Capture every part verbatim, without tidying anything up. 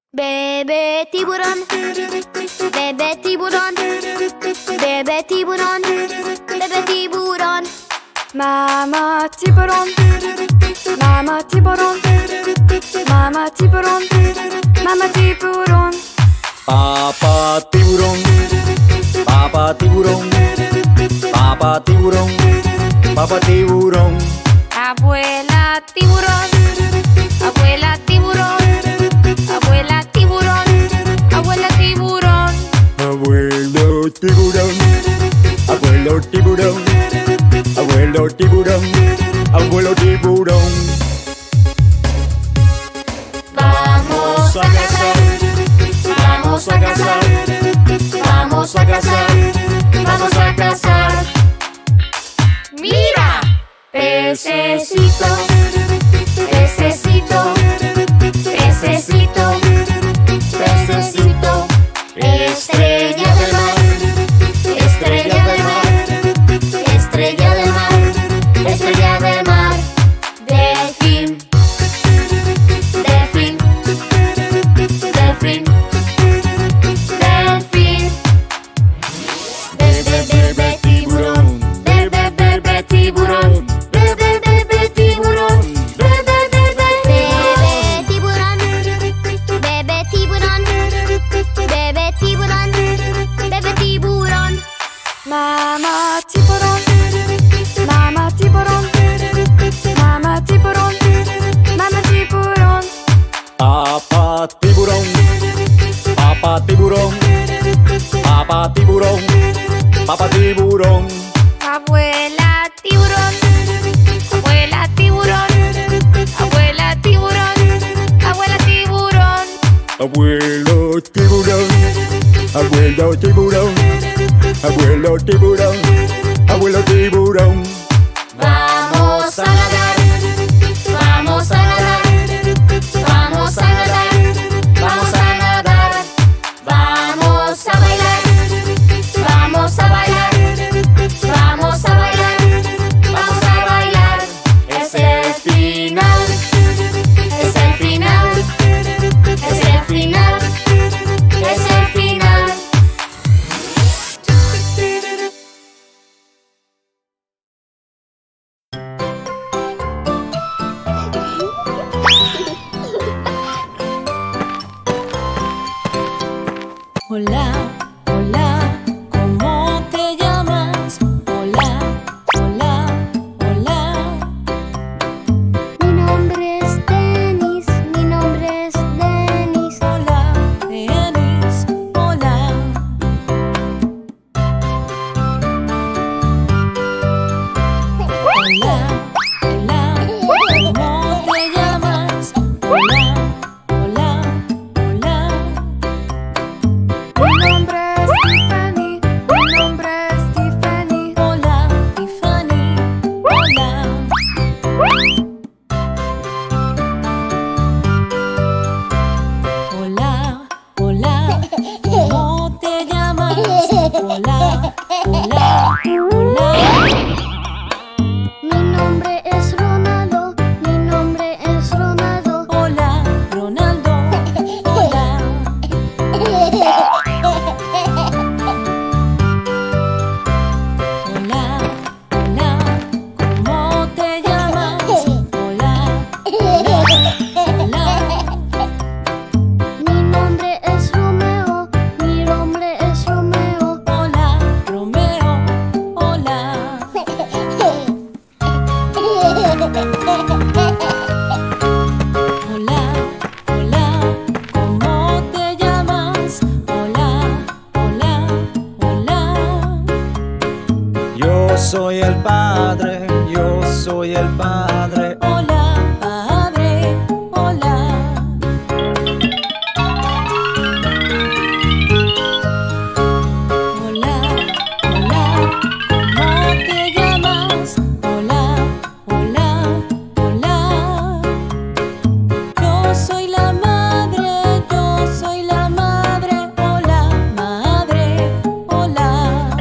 Bebé tiburón, bebé tiburón, bebé tiburón, bebé tiburón. Mamá tiburón, mamá tiburón, mamá tiburón, mamá tiburón. Papá tiburón, papá tiburón, papá tiburón, papá tiburón. Abuela tiburón, abuela tiburón, abuela tiburón, abuela tiburón. Abuelo tiburón, abuelo tiburón, abuelo tiburón, abuelo tiburón. Vamos a cazar, vamos a cazar, vamos a cazar, vamos a cazar. ¡Mira! Pececito, pececito, pececito, pececito. Estrella del mar, estrella del mar, estrella del mar, estrella del mar. Delfín, delfín, delfín, delfín. Bebé, bebé tiburón, bebé, bebé tiburón, bebé, bebé tiburón, bebé, bebé tiburón, bebé tiburón, bebé tiburón, bebé tiburón. Mamá tiburón, mamá tiburón, mamá tiburón, mamá tiburón. Papá tiburón, papá tiburón, papá tiburón, papá tiburón. Abuela tiburón, abuela tiburón, abuela tiburón, abuela tiburón. Abuelo tiburón, abuelo tiburón, abuelo tiburón, abuelo tiburón. Vamos a nadar, vamos a nadar, vamos a nadar, vamos a nadar. Vamos a bailar, vamos a bailar, vamos a bailar, vamos a bailar. Es el final, es el final, es el final, es el final. Hola, hola, ¿cómo te llamas? Hola, hola, hola. Mi nombre es Denis, mi nombre es Denis. Hola, Denis, hola. Hola, hola, ¿cómo te llamas? Hola, hola, hola. Mi nombre es Tiffany, mi nombre es Tiffany. Hola, Tiffany, hola. Hola, hola, ¿cómo te llamas? Hola, hola, hola. Mi nombre es Ronaldo, mi nombre es Ronaldo. Hola, Ronaldo, hola. Hola, hola, ¿cómo te llamas? Hola, hola, hola. Mi nombre es Romeo, mi nombre es Romeo. Hola, Romeo, hola. Hola, hola, ¿cómo te llamas? Hola, hola, hola. Yo soy el padre, yo soy el padre. Hola, padre, hola. Hola, hola, ¿cómo te llamas? Hola, hola, hola. Yo soy la madre, yo soy la madre. Hola, madre, hola.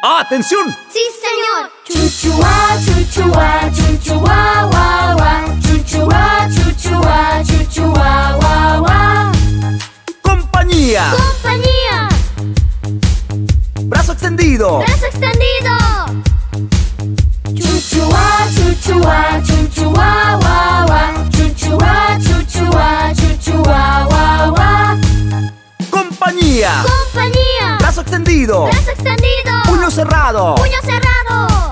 ¡Atención! ¡Sí, señor! Chuchua, chuchua, chuchua, wa, wa. Chuchua, chuchua, chuchua, wa, wa. Compañía. Compañía. Brazo extendido. Brazo extendido. Chuchua, chuchua, chuchua, wa, wa. Chuchua, chuchua, chuchua, wa, wa. Compañía. Compañía. Brazo extendido. Brazo extendido. Puño cerrado. Puño cerrado.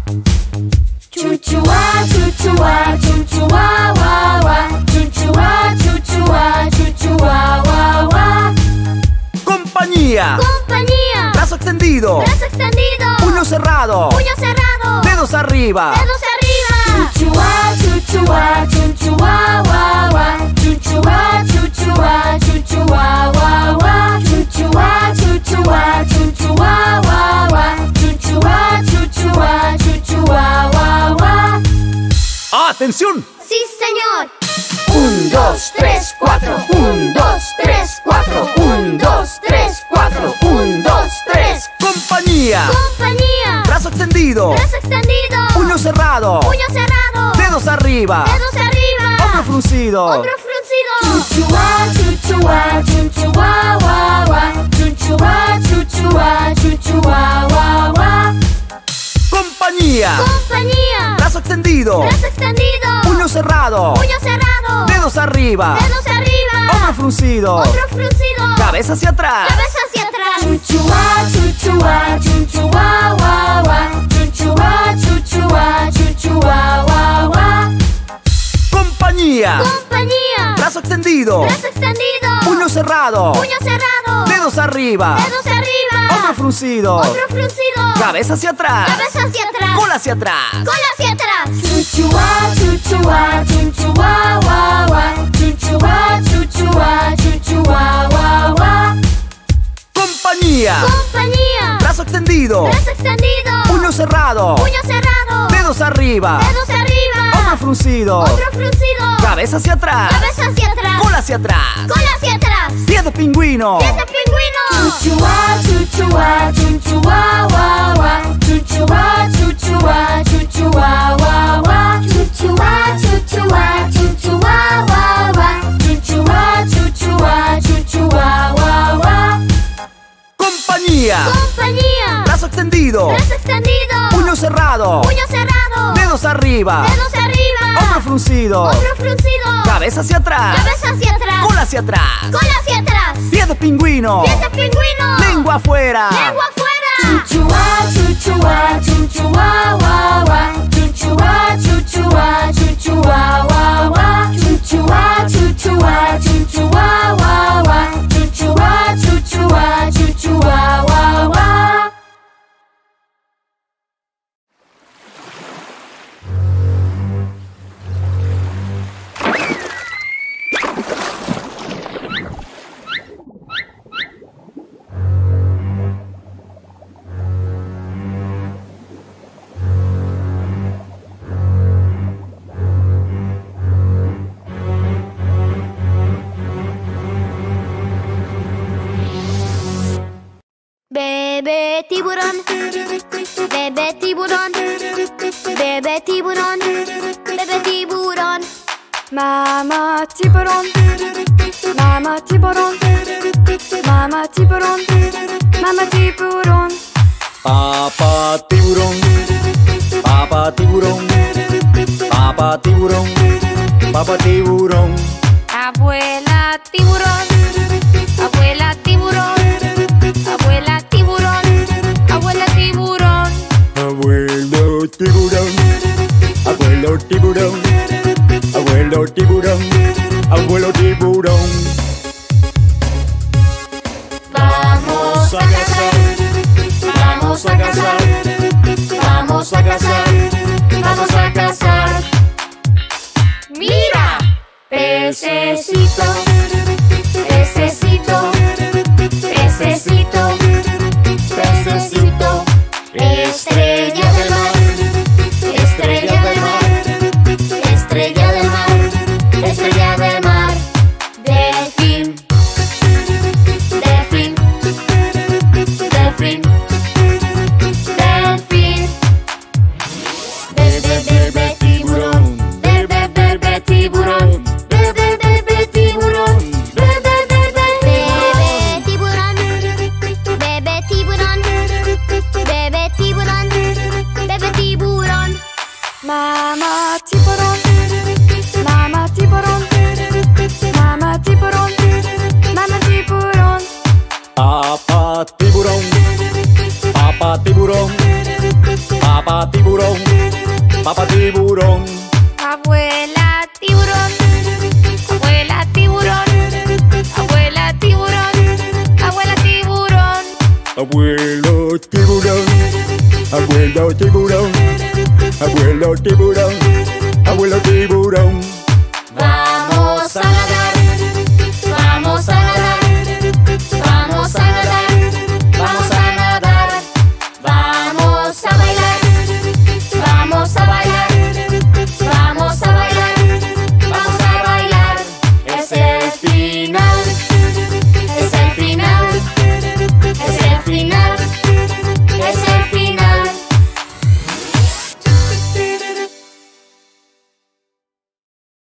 Chuchua, chuchua, chuchua, wa, wa. Chuchua, chuchua, chuchua, wa, wa. Compañía. Compañía. Brazo extendido. Brazo extendido. Puño cerrado. Puño cerrado. Dedos arriba. Dedos arriba. Chuchua, chuchua, chuchua, wa, wa. Chuchua, chuchua, chuchua, wa, wa. Chuchua, chuchua, chuchua, wa, wa. Chuchua, chuchua, chuchua, wa, wa. ¡Atención! ¡Sí, señor! Un, dos, tres, cuatro. Un, dos, tres, cuatro. Un, dos, tres, cuatro. Un, dos, tres. Compañía. Compañía. Brazo extendido. Brazo extendido. Puño cerrado. Puño cerrado. Dedos arriba. Dedos arriba. Hombro fruncido. Hombro fruncido. Chuchua, chuchua, chuchua, wa, wa. Chuchua, chuchua, chuchua, wa, wa. Compañía. Compañía. Brazo extendido. Brazo extendido. Puño cerrado. Puño cerrado. Dedos arriba. Dedos arriba. Hombro fruncido. Hombro fruncido. Cabeza hacia atrás. Cabeza hacia atrás. Chuchua, chuchua, chuchua, wa, wa. Chuchua, chuchua, chuchua, wa, wa. Compañía. Compañía. Brazo extendido. Brazo extendido. Puño cerrado. Puño cerrado. Dedos arriba. Dedos arriba. Hombro fruncido. Hombro fruncido. Cabeza hacia atrás. Cabeza hacia atrás. Cola hacia atrás. Cola hacia atrás. Chuchua, chuchua, chuchua, wa, wa. Chuchua, chuchua, chuchua, wa, wa. Compañía. Compañía. Brazo extendido. Brazo extendido. Puño cerrado. Puño cerrado. Dedos arriba. Dedos arriba. Hombro fruncido. Hombro fruncido. Cabeza hacia atrás. Cabeza hacia atrás. Cola hacia atrás. Cola hacia atrás. Pie de pingüino. Pies de pingüino. Chuchua, chuchua, chuchua, wa, wa. Chuchua, chuchua, chuchua, wa, wa. Chuchua, chuchua, chuchua, wa, wa. Chuchua, chuchua, chuchua, wa, wa. Compañía. Compañía. Brazo extendido. Brazo extendido. Puño cerrado. Puño cerrado. Dedos arriba. Dedos arriba. Hombro fruncido. Hombro fruncido. Cabeza hacia atrás. Cabeza hacia atrás. Cola hacia atrás. Cola hacia atrás. Pie de pingüino. Pies de pingüino. Lengua afuera. Lengua afuera. Chuchua, chuchua, chuchua, wa, wa. Chuchua, chuchua, chuchua, wa, wa. Chuchua, chuchua, chuchua, wa, wa. Chuchua, chuchua, chuchua, wa, wa. Bebé tiburón, bebé tiburón, bebé tiburón, bebé tiburón. Mamá tiburón, mamá tiburón, mamá tiburón, mamá tiburón. Papá tiburón. Papá tiburón. Papá tiburón. Papá tiburón. Abuela tiburón, abuela tiburón, abuela tiburón, abuela tiburón. Abuelo tiburón. Abuelo tiburón. Abuelo tiburón. Abuelo tiburón. Vamos a cazar, vamos a cazar, vamos a cazar, vamos a cazar. ¡Mira! Pececito, pececito, pececito, pececito. Estrella del mar, estrella del mar, estrella del mar, estrella del mar. Delfín, delfín, delfín, tiburón, papá tiburón, papá tiburón. Abuela tiburón, abuela tiburón, abuela tiburón, abuela tiburón. Abuelo tiburón, abuelo tiburón, abuelo tiburón, abuelo tiburón. Vamos a nadar.